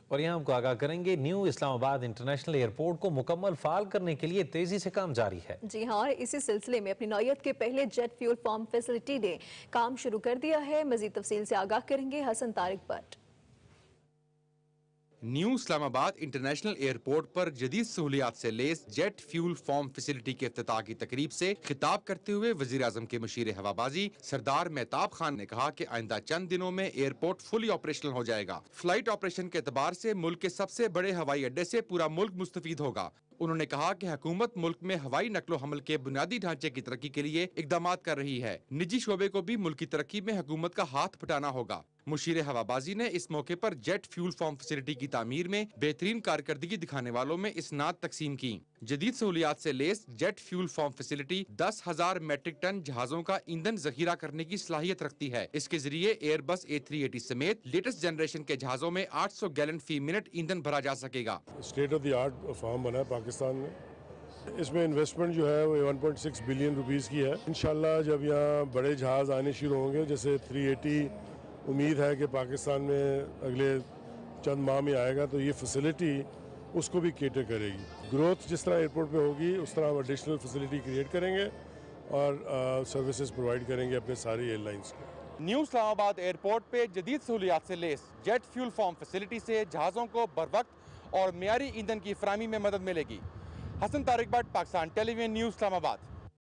اور یہاں آپ کو آگاہ کریں گے new Islamabad International airport کو مکمل فعال کرنے کے لیے تیزی سے کام جاری ہے۔ جی ہاں، اور اسی سلسلے میں اپنی نوعیت کے پہلے جیٹ فیول فارم فیسلٹی نے کام شروع کر دیا ہے۔ مزید تفصیل سے آگاہ کریں گے Hasan Tariq Butt. New Islamabad International Airport پر جدید سہولیات سے لیس جیٹ فیول فارم فیسلٹی کے افتتاح کی تقریب سے خطاب کرتے ہوئے وزیر اعظم کے مشیر ہوابازی سردار مہتاب خان نے کہا کہ آئندہ چند دنوں میں ایئرپورٹ فلی آپریشنل ہو جائے گا۔ فلائٹ آپریشن کے اعتبار سے ملک کے سب سے بڑے ہوائی اڈے سے پورا ملک مستفید ہوگا۔ انہوں نے کہا کہ حکومت ملک میں ہوائی نقل و حمل کے بنیادی ڈھانچے کی ترقی کے لیے اقدامات کر رہی ہے۔ نجی شعبے کو بھی ملکی ترقی میں حکومت کا ہاتھ پھٹانا ہوگا۔ مشیر ہوابازی نے اس موقع پر جیٹ فیول فارم فیسلٹی کی تعمیر میں بہترین کارکردگی دکھانے والوں میں اسناد تقسیم کی۔ جدید سہولیات سے لیس jet fuel farm facility 10,000 metric ton جہازوں کا ایندھن ذخیرہ کرنے کی صلاحیت رکھتی ہے۔ اس کے ذریعے ایئر بس A380 سمیت لیٹسٹ جنریشن کے جہازوں میں 800 گیلن فی منٹ ایندھن بھرا جا سکے گا۔ State of the art farm بنا ہے پاکستان میں۔ اس میں انویسٹمنٹ جو ہے وہ 1.6 بلین روپیز کی ہے۔ انشاءاللہ جب یہاں بڑے جہاز آنے شروع ہوں گے، جیسے 380 امید ہے کہ پاکستان میں اگلے چند ماہ میں آئے گا، تو یہ فیسلٹی اس کو بھی کیٹر کرے گی۔ گروتھ جس طرح ایئرپورٹ پہ ہوگی اس طرح ہم ایڈیشنل فیسلٹی کریٹ کریں گے اور سروسز پرووائڈ کریں گے اپنے ساری ایئر لائنس کو۔ نیو اسلام آباد ایئرپورٹ پہ جدید سہولیات سے لیس جیٹ فیول فارم فیسلٹی سے جہازوں کو بروقت اور معیاری ایندھن کی فراہمی میں مدد ملے گی۔ Hasan Tariq Butt, Pakistan Television, New اسلام آباد۔